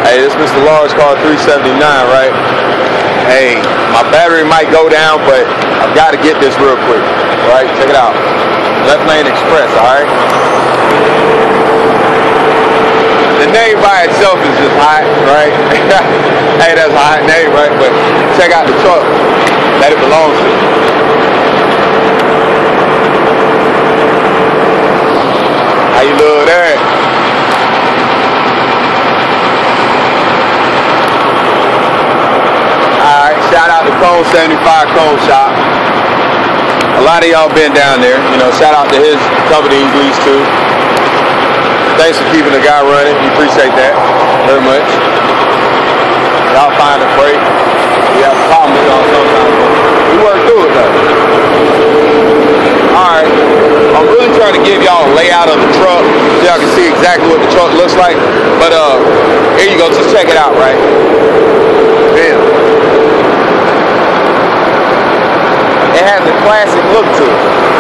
Hey, this is Mr. Large Car 379, right? Hey, my battery might go down, but I've got to get this real quick. Right? Check it out. Left Lane Express, alright? The name by itself is just hot, right? Hey, that's a hot name, right? But check out the truck that it belongs to. How you love that? Shout out to Cone 75 Cone Shop. A lot of y'all been down there. You know, shout out to his company he's leased to. Thanks for keeping the guy running. We appreciate that very much. Y'all find a break. We have problems with y'all sometimes. We work through it though. Alright. I'm really trying to give y'all a layout of the truck so y'all can see exactly what the truck looks like. But here you go, just check it out, right? Bam. It has a classic look to it.